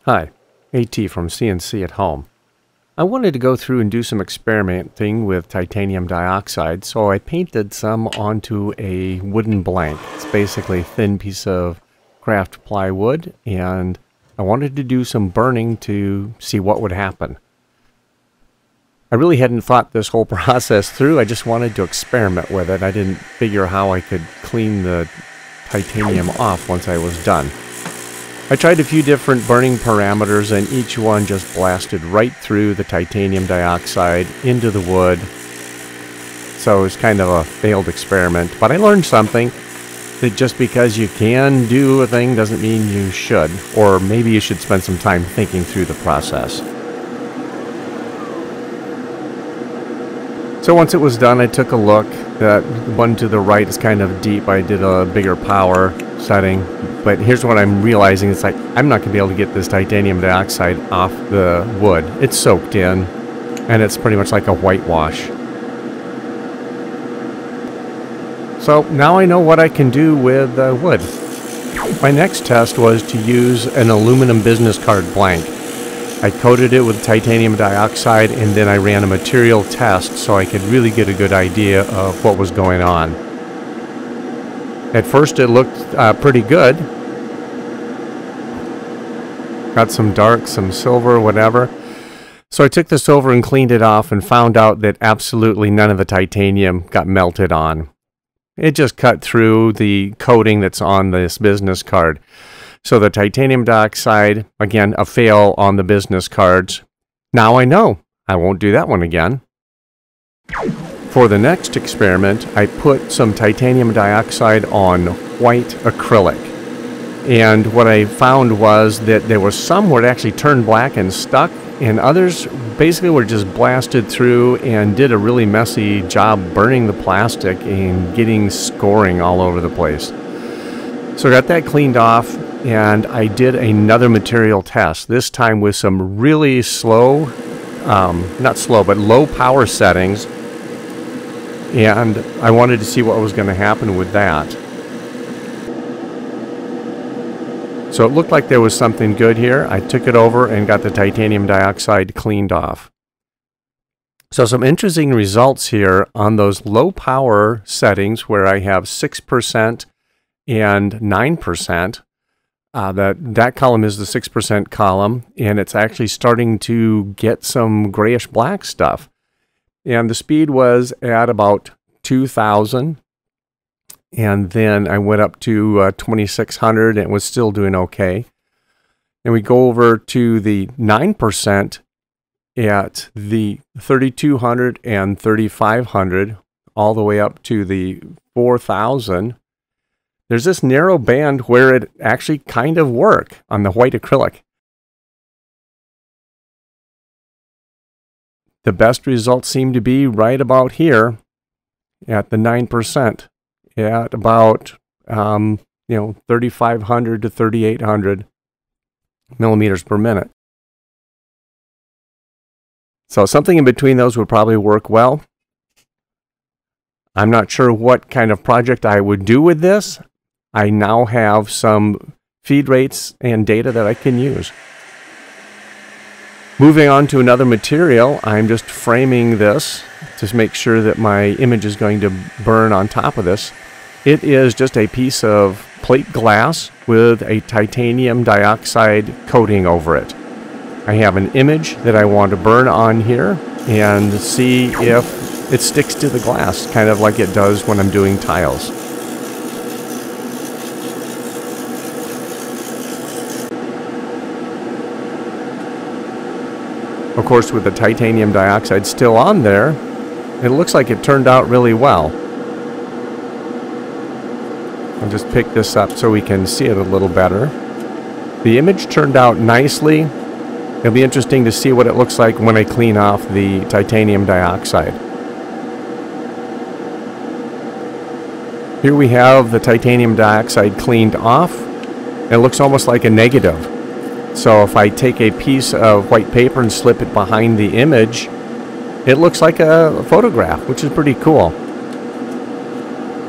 Hi, AT from CNC at Home. I wanted to go through and do some experimenting with titanium dioxide, so I painted some onto a wooden blank. It's basically a thin piece of craft plywood, and I wanted to do some burning to see what would happen. I really hadn't thought this whole process through. I just wanted to experiment with it. I didn't figure how I could clean the titanium off once I was done. I tried a few different burning parameters, and each one just blasted right through the titanium dioxide into the wood. So it was kind of a failed experiment, but I learned something, that just because you can do a thing doesn't mean you should, or maybe you should spend some time thinking through the process. So once it was done, I took a look. That one to the right is kind of deep. I did a bigger power setting, but here's what I'm realizing. It's like I'm not going to be able to get this titanium dioxide off the wood. It's soaked in, and it's pretty much like a whitewash. So now I know what I can do with wood. My next test was to use an aluminum business card blank. I coated it with titanium dioxide, and then I ran a material test so I could really get a good idea of what was going on. At first it looked pretty good. Got some dark, some silver, whatever. So I took this over and cleaned it off and found out that absolutely none of the titanium got melted on. It just cut through the coating that's on this business card. So the titanium dioxide, again, a fail on the business cards. Now I know. I won't do that one again. For the next experiment, I put some titanium dioxide on white acrylic. And what I found was that there was some where it actually turned black and stuck, and others basically were just blasted through and did a really messy job burning the plastic and getting scoring all over the place. So I got that cleaned off, and I did another material test, this time with some really slow, not slow, but low power settings, and I wanted to see what was going to happen with that. So it looked like there was something good here. I took it over and got the titanium dioxide cleaned off. So some interesting results here on those low power settings where I have 6% and 9%. That column is the 6% column, and it's actually starting to get some grayish black stuff. And the speed was at about 2,000, and then I went up to 2,600 and it was still doing okay. And we go over to the 9% at the 3,200 and 3,500, all the way up to the 4,000. There's this narrow band where it actually kind of worked on the white acrylic. The best results seem to be right about here at the 9%, at about 3,500 to 3,800 millimeters per minute. So something in between those would probably work well. I'm not sure what kind of project I would do with this. I now have some feed rates and data that I can use. Moving on to another material, I'm just framing this to make sure that my image is going to burn on top of this. It is just a piece of plate glass with a titanium dioxide coating over it. I have an image that I want to burn on here and see if it sticks to the glass, kind of like it does when I'm doing tiles. Of course, with the titanium dioxide still on there, it looks like it turned out really well. I'll just pick this up so we can see it a little better. The image turned out nicely. It'll be interesting to see what it looks like when I clean off the titanium dioxide. Here we have the titanium dioxide cleaned off. It looks almost like a negative. So if I take a piece of white paper and slip it behind the image, it looks like a photograph, which is pretty cool.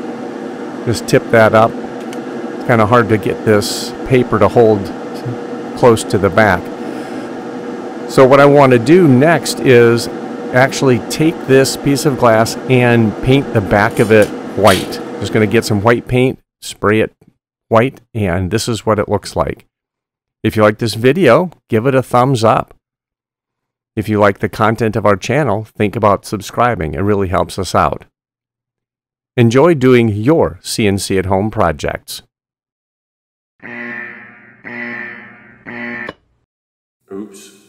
Just tip that up. It's kind of hard to get this paper to hold close to the back. So what I want to do next is actually take this piece of glass and paint the back of it white. Just going to get some white paint, spray it white, and this is what it looks like. If you like this video, give it a thumbs up. If you like the content of our channel, think about subscribing. It really helps us out. Enjoy doing your CNC at home projects. Oops.